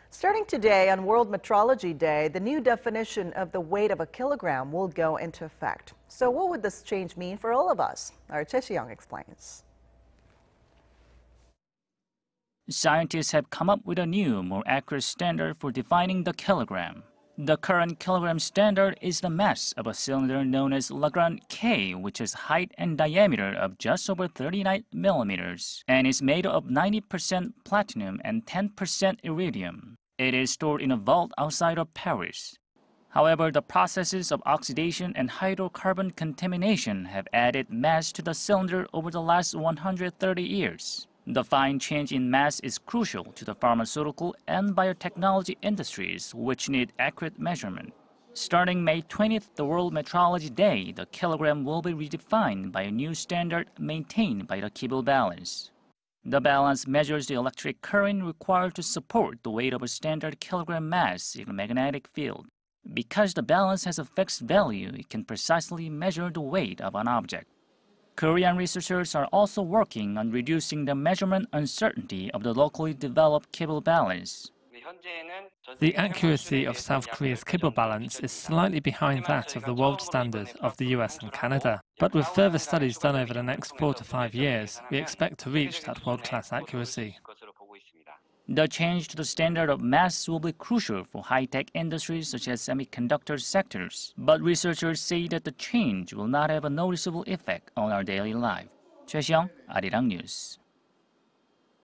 Starting today on World Metrology Day, the new definition of the weight of a kilogram will go into effect. So what would this change mean for all of us? Our Choi Si-young explains. Scientists have come up with a new, more accurate standard for defining the kilogram. The current kilogram standard is the mass of a cylinder known as Lagrange K, which has height and diameter of just over 39 millimeters, and is made of 90% platinum and 10% iridium. It is stored in a vault outside of Paris. However, the processes of oxidation and hydrocarbon contamination have added mass to the cylinder over the last 130 years. The fine change in mass is crucial to the pharmaceutical and biotechnology industries, which need accurate measurement. Starting May 20th, the World Metrology Day, the kilogram will be redefined by a new standard maintained by the Kibble balance. The balance measures the electric current required to support the weight of a standard kilogram mass in a magnetic field. Because the balance has a fixed value, it can precisely measure the weight of an object. Korean researchers are also working on reducing the measurement uncertainty of the locally developed Kibble balance. The accuracy of South Korea's Kibble balance is slightly behind that of the world standard of the US and Canada. But with further studies done over the next 4 to 5 years, we expect to reach that world-class accuracy. The change to the standard of mass will be crucial for high-tech industries such as semiconductor sectors. But researchers say that the change will not have a noticeable effect on our daily life. Choi Si-young, Arirang News.